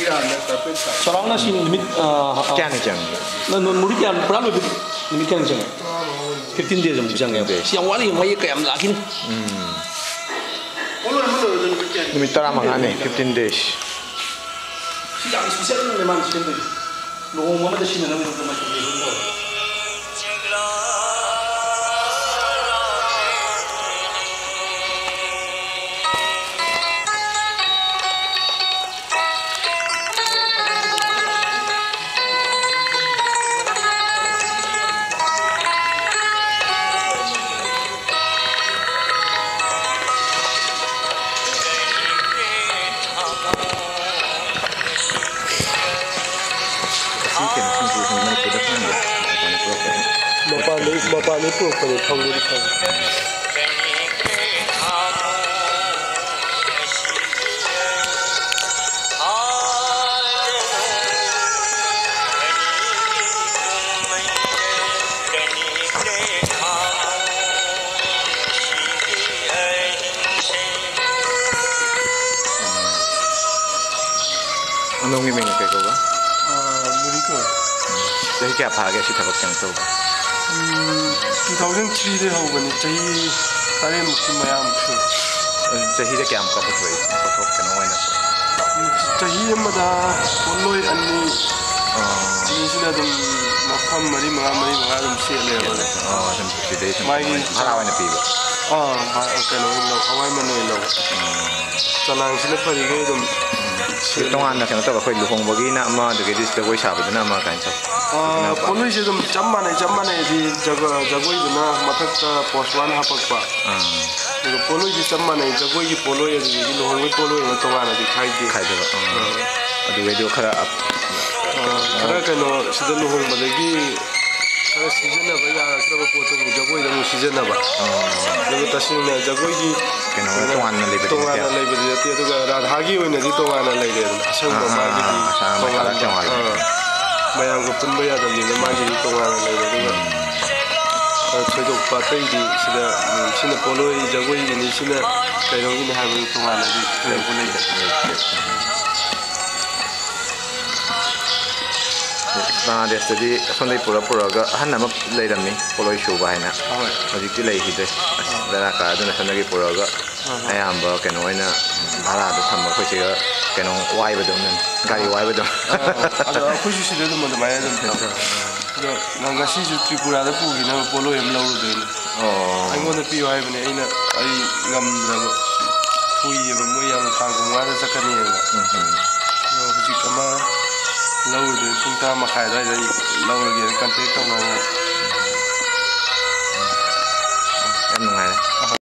Chorangna si limit kya ni chang muri kya pura lo limit kya ni chang 15 days mu chang ya si yang wali mai kaya am lakin limit tara mangane 15 days si yang special memang sih tu lo mama dah sini nama nama tu Bapak ni pun pada tahu dia kan. Ano ng iming kay ko ba? Muri ko. Dahil kaya pagay si tabak kang to ba? 2003 de hogani chahi tare mukti mayam chu chahi de kyam ka puthoi pothok kano waina chahi amada polloi anni ni sina dum mafam mari manga dum se le ba dum sidai mai hara waina pi ba ba kano lo awai manoi lo chanang sina phari ge dum tongan na kano to khoi luhong bagi na ma de ge dis de wai sa ba na ma kain sa poloi se dum chammane di jagoi duna mathakta poswan hapakpa तो पोलो जी सम्माने जगोई की पोलो ये जी लोहंगे पोलो ये तो वाला दिखाई दे अदु वेदो खरा खरा कनो सिदा लोहंग बदगी खरा सीजन ना भैया खरा पोतो जगोई दम सीजन ना बा जब तसिन ने जगोई की कनो तो वाला ले बदे तो राधा की होने दी तो वाला ले दे असंग मा की तो वाला मयाम को पुन भैया दम ने मा की तो वाला ले दे थोड़ो पाते ही सिदा सिना पोलो ही जगोई ही सिना कहीं भी नहीं है तो वाला भी को नहीं बांग्लादेश तदी सोंदे पुरा गा हन्ना म लेरमनी पोलो शो बायना हजिकि लेहिदे दरा का दना सनगी पुरा गा अयाम्बा केनो वैना भारा द थम्मा खोसे गा केनो वाइ बदम गाड़ी वाइ बदम अदो खुशी सिदे दम माय दम नंगासी जु त्रिपुरा द पुगी न पोलो एम लौरु देन आइगोन पि वाइ बने आइना आइ ngमद्रब पुई एब मोयाम खांगुवा द सकनी हजिक अमा लौरु दे पुंता मखाय द लौरु गे कन्टेक्ट तौना